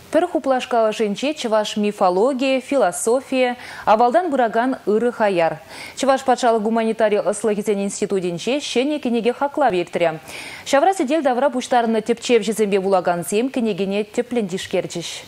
Пір хуплашкалы жинче чываш мифология, философия, авалдан бұраган ыры хаяр. Чываш патшалы гуманитарий ысылы институтинче шене кенеге хақла векторя. Шавра сидел давра буштарыны тепчев жезембе булаган сем кенегене теплендишкерчиш.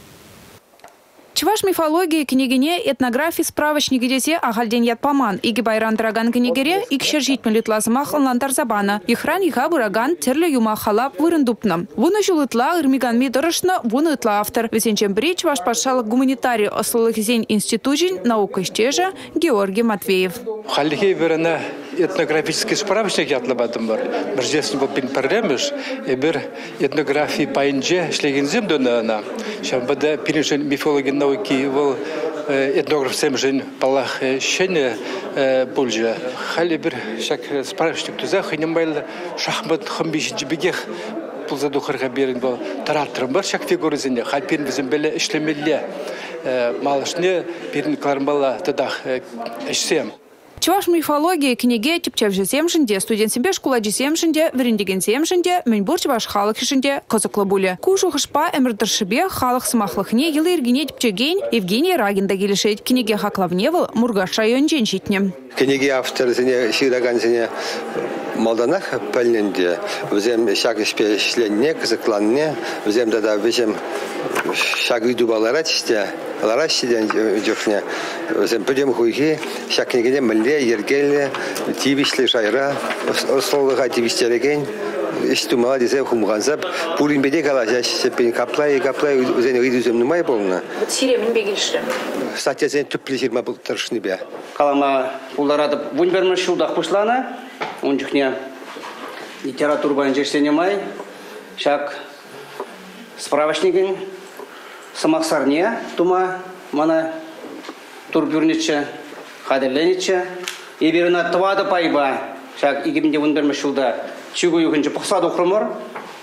Чуваш мифологии княгине этнографии справочники десе ахальден ятпаман. Иги байран драган княгире икшержит мелитлазымах лантар забана. Ихран иха бураган терле юма халап вырындупна. Вуны жулытла ирмиган мидорышна, вуны ытла автор. Весенчем бри чуваш пашалык гуманитарий ослылых зень институтин наука ищежа Георгий Матвеев. Халихи верена этнографический справочник ятлабатым бар. Біржесін бұл пен пәрреміш, бір этнографии пайынже шлегензем дөнәна. Шамбада пиришен мифология науки бұл этнограф сәмжен палах шене бұлжа. Хали бір шак справочник түза хынымбайлы шахмат хымбешінші бігех бұлзаду қырға берін бұл тараттырым бар шак фигурызіне. Хал перін бізім бәлі ішлемелі малышны перін клармбала тадах ішсем. Чуваш мифология книге типчев жеземшинде, студент себе школа жеземшинде, верендеген земшинде, менбур чуваш халық хишинде, козыклы буле. Кушу хышпа эмрдыршыбе халық сымақлықне елы ергене типчеген Евгений Рагинда келешет. Книге хақлавневыл Мургаш район женщитне. Книге автор зіне шираган зіне малданах пәлненде. Взем шаг ішпешленне, кызыкланне, взем дада взем шаг видубалара тісте. Ларащиден жүхне, өзім бүдем хуйги, шакнегене мүлде, ергелі, тивишлі жайра, осылыға тивиштереген, іштумала дезе хумғанзап, пулин беде кала, сеппен каплай, өзен үйді өзім нұмай болына. Сиремін бегілші. Статьязен түплі жирма бұл тұршыны бе. Қалама пуларадып, бұн бермі шулдақ пұшланы, он жүхне литератур байын жерсенемай, шак справочнеген, Самаксарне тума мана турбюрниче хадерлениче иберна твада пайба шак игимде вундерме шулда чугу югынче пухсад окрумор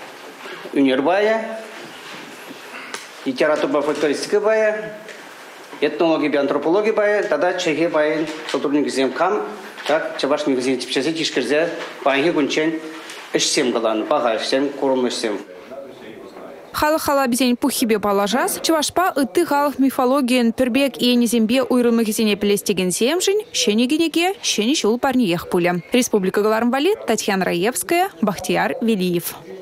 унербая литература фольклористика бая этнология антропология бая тада чеге бая сотурник земкам так чаваш мигзе типчесе тишкерзе байге гунчен эшсем галан бага эшсем курумэшсем. Халық хала бізен пухибе палажас, чувашпа ыты халық мифологиян пербек и незембе уйрымыгезене плестеген семжин, шенегенеге, шенешул парниех пуля. Республика Галармбали, Татьяна Раевская, Бахтияр Велиев.